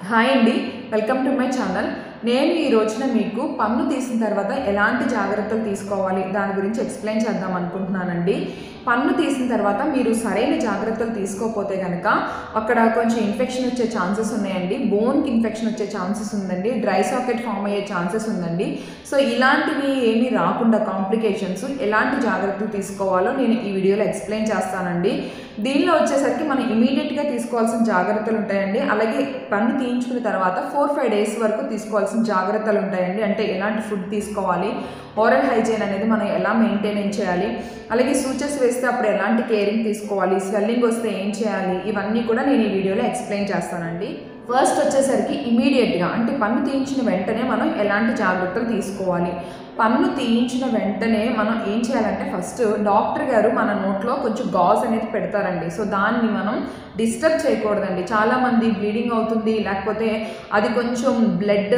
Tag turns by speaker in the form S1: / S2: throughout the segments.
S1: Hi అండి, welcome to my channel. నేను ఈ రోజున మీకు పన్ను తీసిన తర్వాత ఎలాంటి జాగ్రత్తలు తీసుకోవాలి దాని గురించి ఎక్స్ప్లెయిన్ చేద్దాం అనుకుంటున్నానండి. పన్ను తీసిన తర్వాత మీరు సరైన జాగ్రత్తలు తీసుకోకపోతే కనుక అక్కడ కొంచెం ఇన్ఫెక్షన్ వచ్చే ఛాన్సెస్ ఉన్నాయండి. బోన్కి ఇన్ఫెక్షన్ వచ్చే ఛాన్సెస్ ఉందండి. డ్రై సాకెట్ ఫామ్ అయ్యే ఛాన్సెస్ ఉందండి. సో ఇలాంటివి ఏమీ రాకుండా కాంప్లికేషన్స్ ఎలాంటి జాగ్రత్తలు తీసుకోవాలో నేను ఈ వీడియోలో ఎక్స్ప్లెయిన్ చేస్తానండి. దీనిలో వచ్చేసరికి మనం ఇమీడియట్గా తీసుకోవాల్సిన జాగ్రత్తలు ఉంటాయండి. అలాగే పన్ను తీయించుకున్న తర్వాత 4-5 డేస్ వరకు తీసుకోవాల్సిన జాగ్రత్తలు ఉంటాయండి. అంటే ఎలాంటి ఫుడ్ తీసుకోవాలి, ఓరల్ హైజీన్ అనేది మనం ఎలా మెయింటైన్ చేయాలి, అలాగే సూచర్స్ వేస్తే అప్పుడు ఎలాంటి కేరింగ్ తీసుకోవాలి, స్వెల్లింగ్ వస్తే ఏం చేయాలి, ఇవన్నీ కూడా నేను ఈ వీడియోలో ఎక్స్ప్లెయిన్ చేస్తానండి. ఫస్ట్ వచ్చేసరికి ఇమీడియట్గా అంటే పన్ను తీయించిన వెంటనే మనం ఎలాంటి జాగ్రత్తలు తీసుకోవాలి. పన్ను తీయించిన వెంటనే మనం ఏం చేయాలంటే ఫస్ట్ డాక్టర్ గారు మన నోట్లో కొంచెం గాజ్ అనేది పెడతారండి. సో దాన్ని మనం డిస్టర్బ్ చేయకూడదండి. చాలామంది బ్లీడింగ్ అవుతుంది, లేకపోతే అది కొంచెం బ్లడ్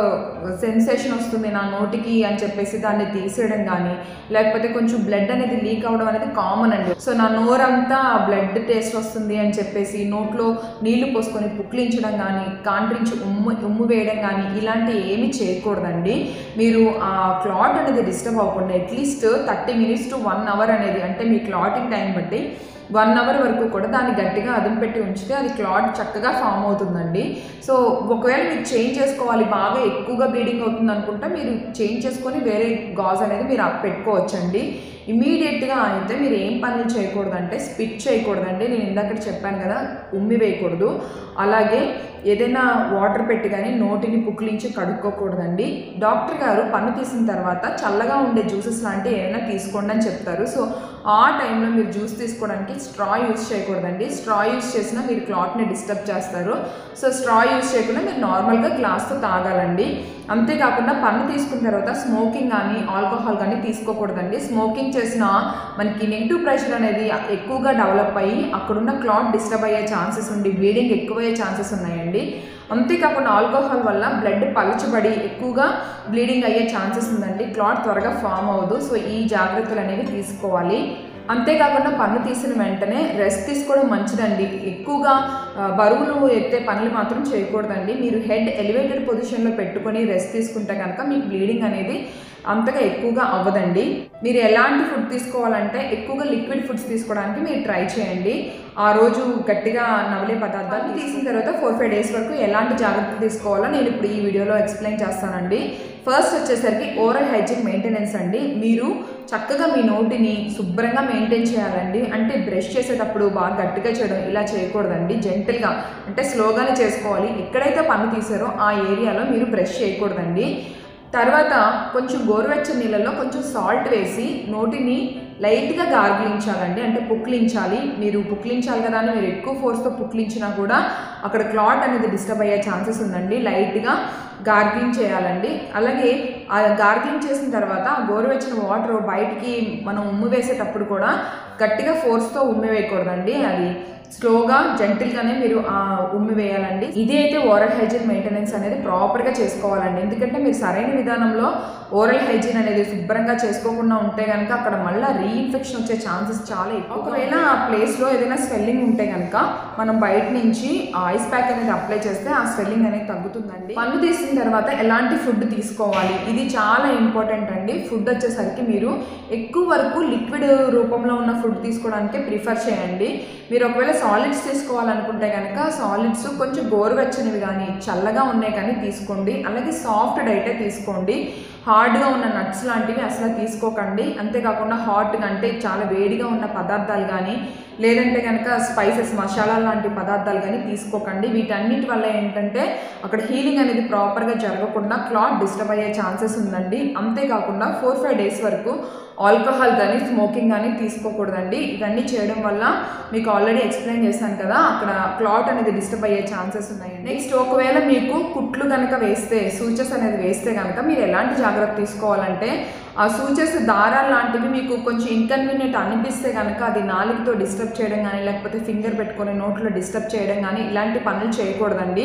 S1: సెన్సేషన్ వస్తుంది నా నోటికి అని చెప్పేసి దాన్ని తీసేయడం కానీ, లేకపోతే కొంచెం బ్లడ్ అనేది లీక్ అవ్వడం అనేది కామన్ అండి. సో నా నోరంతా బ్లడ్ టేస్ట్ వస్తుంది అని చెప్పేసి నోట్లో నీళ్లు పోసుకొని పుక్లించడం కానీ, కాంట్రించి ఉమ్ము వేయడం కానీ ఇలాంటివి ఏమీ చేయకూడదండి. మీరు ఆ క్లాట్ అనేది డిస్టర్బ్ అవ్వకుండా అట్లీస్ట్ 30 minutes to 1 hour అనేది, అంటే మీ క్లాటింగ్ టైం బట్టి 1 hour వరకు కూడా దాన్ని గట్టిగా అదుపు పెట్టి ఉంచితే అది క్లాట్ చక్కగా ఫామ్ అవుతుందండి. సో ఒకవేళ మీరు చేంజ్ చేసుకోవాలి, బాగా ఎక్కువగా బ్లీడింగ్ అవుతుంది అనుకుంటే మీరు చేంజ్ చేసుకొని వేరే గాజ్ అనేది మీరు పెట్టుకోవచ్చండి. ఇమీడియట్గా అయితే మీరు ఏం పనులు చేయకూడదంటే స్పిట్ చేయకూడదండి. నేను ఇందాక చెప్పాను కదా, ఉమ్మి వేయకూడదు. అలాగే ఏదైనా వాటర్ పెట్టి కానీ నోటిని పుక్లించి కడుక్కోకూడదండి. డాక్టర్ గారు పన్ను తీసిన తర్వాత చల్లగా ఉండే జ్యూసెస్ లాంటివి ఏమైనా తీసుకోండి అని చెప్తారు. సో ఆ టైంలో మీరు జ్యూస్ తీసుకోవడానికి స్ట్రా యూజ్ చేయకూడదండి. స్ట్రా యూజ్ చేసినా మీరు క్లాట్ని డిస్టర్బ్ చేస్తారు. సో స్ట్రా యూజ్ చేయకుండా మీరు నార్మల్గా గ్లాస్తో తాగాలండి. అంతేకాకుండా పన్ను తీసుకున్న తర్వాత స్మోకింగ్ కానీ ఆల్కహాల్ కానీ తీసుకోకూడదండి. స్మోకింగ్ చేసిన మనకి నెగిటివ్ ప్రెషర్ అనేది ఎక్కువగా డెవలప్ అయ్యి అక్కడున్న క్లాట్ డిస్టర్బ్ అయ్యే ఛాన్సెస్ ఉండి బ్లీడింగ్ ఎక్కువయ్యే ఛాన్సెస్ ఉన్నాయండి. అంతేకాకుండా ఆల్కహాల్ వల్ల బ్లడ్ పలుచబడి ఎక్కువగా బ్లీడింగ్ అయ్యే ఛాన్సెస్ ఉందండి. క్లాట్ త్వరగా ఫామ్ అవ్వదు. సో ఈ జాగ్రత్తలు అనేవి తీసుకోవాలి. అంతేకాకుండా పన్ను తీసిన వెంటనే రెస్ట్ తీసుకోవడం మంచిదండి. ఎక్కువగా బరువులు ఎత్తే పనులు మాత్రం చేయకూడదండి. మీరు హెడ్ ఎలివేటెడ్ పొజిషన్లో పెట్టుకొని రెస్ట్ తీసుకుంటే కనుక మీకు బ్లీడింగ్ అనేది అంతగా ఎక్కువగా అవ్వదండి. మీరు ఎలాంటి ఫుడ్ తీసుకోవాలంటే ఎక్కువగా లిక్విడ్ ఫుడ్స్ తీసుకోవడానికి మీరు ట్రై చేయండి. ఆ రోజు గట్టిగా నవలే పదార్థాలు తీసిన తర్వాత 4-5 డేస్ వరకు ఎలాంటి జాగ్రత్తలు తీసుకోవాలో నేను ఇప్పుడు ఈ వీడియోలో ఎక్స్ప్లెయిన్ చేస్తానండి. ఫస్ట్ వచ్చేసరికి ఓరల్ హైజీన్ మెయింటెనెన్స్ అండి. మీరు చక్కగా మీ నోటిని శుభ్రంగా మెయింటైన్ చేయాలండి. అంటే బ్రష్ చేసేటప్పుడు బాగా గట్టిగా చేయడం ఇలా చేయకూడదండి. జెంటిల్గా అంటే స్లోగానే చేసుకోవాలి. ఎక్కడైతే పన్ను తీసారో ఆ ఏరియాలో మీరు బ్రష్ చేయకూడదండి. తర్వాత కొంచెం గోరువెచ్చని నీళ్ళలో కొంచెం సాల్ట్ వేసి నోటిని లైట్గా గార్గిలించాలండి. అంటే పుక్లించాలి. మీరు పుక్లించాలి కదా అని మీరు ఎక్కువ ఫోర్స్తో పుక్లించినా కూడా అక్కడ క్లాట్ అనేది డిస్టర్బ్ అయ్యే ఛాన్సెస్ ఉందండి. లైట్గా గార్గిలింగ్ చేయాలండి. అలాగే ఆ గార్గిలింగ్ చేసిన తర్వాత గోరువెచ్చని వాటర్ బయటికి మనం ఉమ్ము వేసేటప్పుడు కూడా గట్టిగా ఫోర్స్తో ఉమ్మి వేయకూడదండి. అది స్లోగా జెంటిల్గానే మీరు ఆ ఉమ్మి వేయాలండి. ఇది అయితే ఓరల్ హైజీన్ మెయింటెనెన్స్ అనేది ప్రాపర్గా చేసుకోవాలండి. ఎందుకంటే మీరు సరైన విధానంలో ఓరల్ హైజీన్ అనేది శుభ్రంగా చేసుకోకుండా ఉంటే కనుక అక్కడ మళ్ళీ రీఇన్ఫెక్షన్ వచ్చే ఛాన్సెస్ చాలా ఎక్కువ. ఒకవేళ ఆ ప్లేస్లో ఏదైనా స్వెల్లింగ్ ఉంటే కనుక మనం బయట నుంచి ఐస్ ప్యాక్ అనేది అప్లై చేస్తే ఆ స్వెల్లింగ్ అనేది తగ్గుతుందండి. పన్ను తీసిన తర్వాత ఎలాంటి ఫుడ్ తీసుకోవాలి, ఇది చాలా ఇంపార్టెంట్ అండి. ఫుడ్ వచ్చేసరికి మీరు ఎక్కువ వరకు లిక్విడ్ రూపంలో ఉన్న ఫుడ్ తీసుకోవడానికి ప్రిఫర్ చేయండి. మీరు ఒకవేళ సాలిడ్స్ తీసుకోవాలనుకుంటే కనుక సాలిడ్స్ కొంచెం గోరువెచ్చనివి కానీ చల్లగా ఉన్నాయి కానీ తీసుకోండి. అలాగే సాఫ్ట్ డైటే తీసుకోండి. హార్డ్గా ఉన్న నట్స్ లాంటివి అసలు తీసుకోకండి. అంతేకాకుండా హాట్గా అంటే చాలా వేడిగా ఉన్న పదార్థాలు కానీ లేదంటే కనుక స్పైసెస్ మసాలా లాంటి పదార్థాలు కానీ తీసుకోకండి. వీటన్నిటి వల్ల ఏంటంటే అక్కడ హీలింగ్ అనేది ప్రాపర్గా జరగకుండా క్లాట్ డిస్టర్బ్ అయ్యే ఛాన్సెస్ ఉందండి. అంతేకాకుండా 4-5 డేస్ వరకు ఆల్కహాల్ కానీ స్మోకింగ్ కానీ తీసుకోకూడదండి. ఇవన్నీ చేయడం వల్ల మీకు ఆల్రెడీ ఎక్స్ప్లెయిన్ చేశాను కదా, అక్కడ క్లాట్ అనేది డిస్టర్బ్ అయ్యే ఛాన్సెస్ ఉన్నాయండి. నెక్స్ట్ ఒకవేళ మీకు కుట్లు కనుక వేస్తే సూచర్స్ అనేది వేస్తే కనుక మీరు ఎలాంటి జాగ్రత్త తీసుకోవాలంటే ఆ సూచర్స్ దారాలు లాంటివి మీకు కొంచెం ఇన్కన్వీనియంట్ అనిపిస్తే కనుక అది నాలుగుతో డిస్టర్బ్ చేయడం కానీ లేకపోతే ఫింగర్ పెట్టుకొని నోట్లో డిస్టర్బ్ చేయడం కానీ ఇలాంటి పనులు చేయకూడదండి.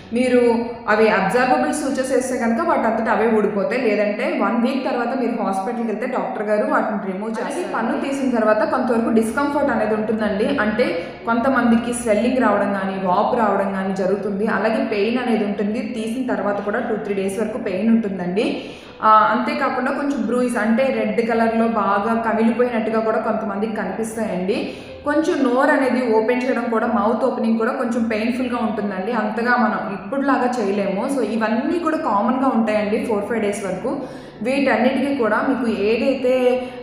S1: మీరు అవి అబ్జర్వబుల్ సూచర్స్ వేస్తే కనుక వాటంతటా అవే ఊడిపోతాయి. లేదంటే 1 వీక్ తర్వాత మీరు హాస్పిటల్కి వెళ్తే డాక్టర్ గారు వాటిని రిమూవ్ చేసి పన్ను తీసిన తర్వాత కొంతవరకు డిస్కంఫర్ట్ అనేది ఉంటుందండి. అంటే కొంతమందికి స్వెల్లింగ్ రావడం కానీ వాపు రావడం కానీ జరుగుతుంది. అలాగే పెయిన్ అనేది ఉంటుంది. తీసిన తర్వాత కూడా 2-3 డేస్ వరకు పెయిన్ ఉంటుందండి. అంతేకాకుండా కొంచెం బ్రూయిస్ అంటే రెడ్ కలర్లో బాగా కమిలిపోయినట్టుగా కూడా కొంతమందికి కనిపిస్తాయండి. కొంచెం నోరు అనేది ఓపెన్ చేయడం కూడా మౌత్ ఓపెనింగ్ కూడా కొంచెం పెయిన్ఫుల్గా ఉంటుందండి. అంతగా మనం ఇప్పుడులాగా చేయలేము. సో ఇవన్నీ కూడా కామన్గా ఉంటాయండి 4-5 డేస్ వరకు. వీటన్నిటికీ కూడా మీకు ఏదైతే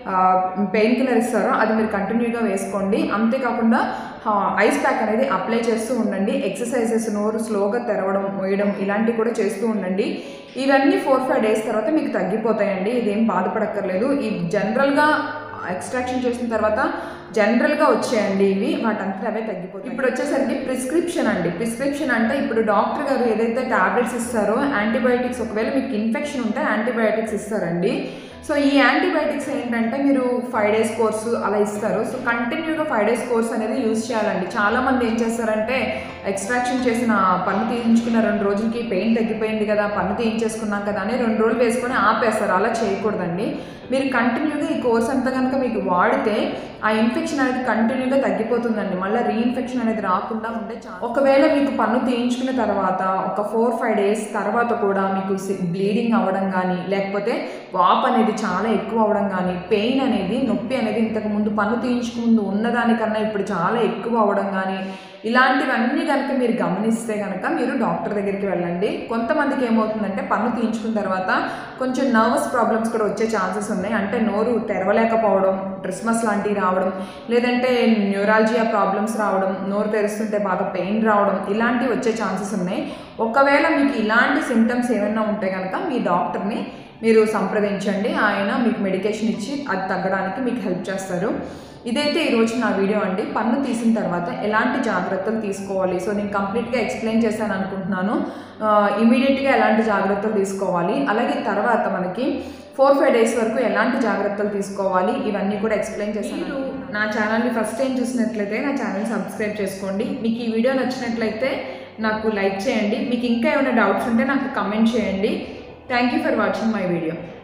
S1: పెయిన్ కిల్లర్ ఇస్తారో అది మీరు కంటిన్యూగా వేసుకోండి. అంతేకాకుండా ఐస్ ప్యాక్ అనేది అప్లై చేస్తూ ఉండండి. ఎక్సర్సైజెస్ నోరు స్లోగా తెరవడం వేయడం ఇలాంటివి కూడా చేస్తూ ఉండండి. ఇవన్నీ 4-5 డేస్ తర్వాత మీకు తగ్గిపోతాయండి. ఇదేం బాధపడక్కర్లేదు. ఈ జనరల్గా ఎక్స్ట్రాక్షన్ చేసిన తర్వాత జనరల్గా వచ్చాయండి ఇవి, వాటంతా అవే తగ్గిపోతాయి. ఇప్పుడు వచ్చేసరికి ప్రిస్క్రిప్షన్ అండి. ప్రిస్క్రిప్షన్ అంటే ఇప్పుడు డాక్టర్ గారు ఏదైతే టాబ్లెట్స్ ఇస్తారో యాంటీబయాటిక్స్, ఒకవేళ మీకు ఇన్ఫెక్షన్ ఉంటే యాంటీబయాటిక్స్ ఇస్తారండి. సో ఈ యాంటీబయాటిక్స్ ఏంటంటే మీరు 5 డేస్ కోర్సు అలా ఇస్తారు. సో కంటిన్యూగా 5 డేస్ కోర్స్ అనేది యూజ్ చేయాలండి. చాలామంది ఏం చేస్తారంటే ఎక్స్ట్రాక్షన్ చేసిన పన్ను తీయించుకున్న 2 రోజులకి పెయిన్ తగ్గిపోయింది కదా, పన్ను తీయించేసుకున్నాం కదా అని 2 రోజులు వేసుకొని ఆపేస్తారు. అలా చేయకూడదండి. మీరు కంటిన్యూగా ఈ కోర్స్ అంతా కనుక మీకు వాడితే ఆ ఇన్ఫెక్షన్ అనేది కంటిన్యూగా తగ్గిపోతుందండి. మళ్ళీ రీఇన్ఫెక్షన్ అనేది రాకుండా ఉంటే చాలా. ఒకవేళ మీకు పన్ను తీయించుకున్న తర్వాత ఒక 4-5 డేస్ తర్వాత కూడా మీకు బ్లీడింగ్ అవ్వడం కానీ, లేకపోతే వాపు అనేది చాలా ఎక్కువ అవ్వడం కానీ, పెయిన్ అనేది నొప్పి అనేది ఇంతకు ముందు పన్ను తీయించుకుంటూ ఉన్నదానికన్నా ఇప్పుడు చాలా ఎక్కువ అవ్వడం కానీ, ఇలాంటివన్నీ కనుక మీరు గమనిస్తే కనుక మీరు డాక్టర్ దగ్గరికి వెళ్ళండి. కొంతమందికి ఏమవుతుందంటే పన్ను తీయించుకున్న తర్వాత కొంచెం నర్వస్ ప్రాబ్లమ్స్ కూడా వచ్చే ఛాన్సెస్ ఉన్నాయి. అంటే నోరు తెరవలేకపోవడం, ట్రిస్మస్ లాంటివి రావడం, లేదంటే న్యూరాలజియా ప్రాబ్లమ్స్ రావడం, నోరు తెరుస్తుంటే బాగా పెయిన్ రావడం, ఇలాంటివి వచ్చే ఛాన్సెస్ ఉన్నాయి. ఒకవేళ మీకు ఇలాంటి సిమ్టమ్స్ ఏమైనా ఉంటే కనుక మీ డాక్టర్ని మీరు సంప్రదించండి. ఆయన మీకు మెడికేషన్ ఇచ్చి అది తగ్గడానికి మీకు హెల్ప్ చేస్తారు. ఇదైతే ఈరోజు నా వీడియో అండి. పన్ను తీసిన తర్వాత ఎలాంటి జాగ్రత్తలు తీసుకోవాలి, సో నేను కంప్లీట్గా ఎక్స్ప్లెయిన్ చేశాను అనుకుంటున్నాను. ఇమీడియట్గా ఎలాంటి జాగ్రత్తలు తీసుకోవాలి, అలాగే తర్వాత మనకి 4-5 డేస్ వరకు ఎలాంటి జాగ్రత్తలు తీసుకోవాలి, ఇవన్నీ కూడా ఎక్స్ప్లెయిన్ చేశాను. నా ఛానల్ని ఫస్ట్ టైం చూసినట్లయితే నా ఛానల్ సబ్స్క్రైబ్ చేసుకోండి. మీకు ఈ వీడియో నచ్చినట్లయితే నాకు లైక్ చేయండి. మీకు ఇంకా ఏమైనా డౌట్స్ ఉంటే నాకు కమెంట్ చేయండి. Thank you for watching my video.